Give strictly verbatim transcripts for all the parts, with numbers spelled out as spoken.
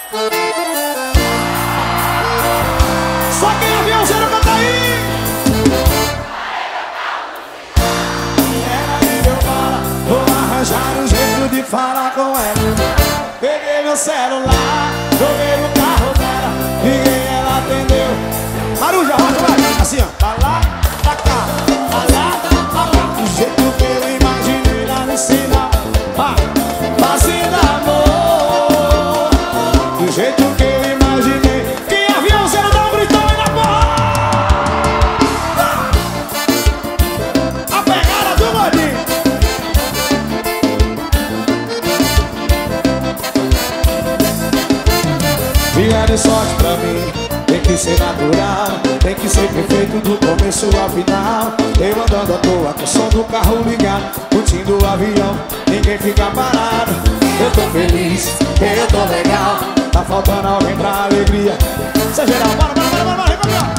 Só quem é aviãozeiro canta aí. Ela me deu bala, vou arranjar um jeito de falar com ela. Peguei meu celular, joguei no carro dela, liguei, ela atendeu. Maruja, rocha, vai, assim ó. Pra lá, pra cá, pra lá, pra cá. Do jeito que eu imaginei lá no sinal, ah, fazendo amor. Do jeito que eu imaginei. Quem é aviãozeiro dá um gritão aí na porra. A pegada do gordinho. Dia de sorte pra mim, tem que ser natural, tem que ser perfeito do começo ao final. Eu andando à toa com o som do carro ligado, curtindo o avião, ninguém fica parado. Eu tô feliz, eu tô legal, tá faltando alguém pra alegria. Cê geral, bora, bora, bora, bora, bora, bora.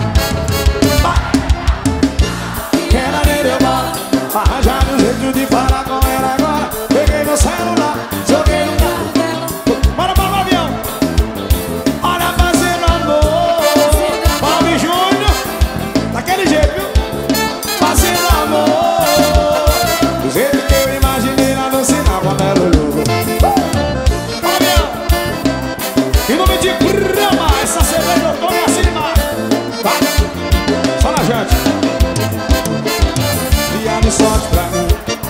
Ela nem deu bola, arranjar um jeito de falar com ela agora. Peguei meu celular, joguei no carro dela. Bora, bora, bora, avião. Olha, fazendo amor. Bob Júnior, daquele jeito, viu? Fazendo amor. Do jeito que eu imaginei lá no sinal quando ela olhou. Bora, avião. Em nome de Brahma, essa cerveja eu tomo assim demais. Vai, só na jante. Dia de sorte pra mim,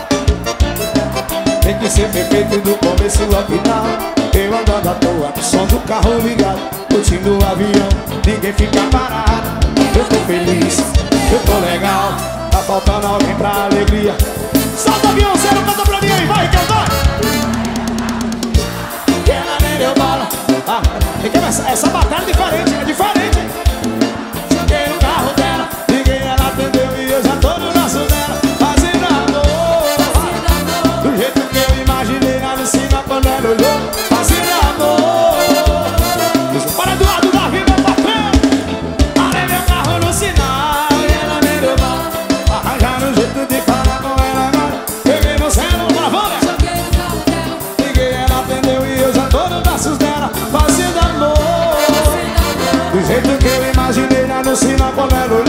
tem que ser perfeito do começo ao final. Eu andando à toa, com o som do carro ligado, curtindo o avião, ninguém fica parado. Eu tô feliz, eu tô legal, tá faltando alguém pra alegria. Solta o aviãozeiro, canta pra mim aí, vai, cantar. Ela nem deu bola, ah, tem que essa, essa batalha é diferente, é diferente. Cheguei no carro dela, liguei, ela atendeu e eu já tô no braço dela. Fazendo amor, do jeito que eu imaginei lá no cima quando ela olhou. Fazendo amor. Para do lado da vida pra frente. Parei meu carro no sinal e ela me deu bola, arranjar um jeito de falar com ela agora. Peguei meu celular, vamos. Liguei, ela atendeu e eu já tô nos braços dela. Fazendo amor, do jeito que eu imaginei lá no sinal quando ela olhou.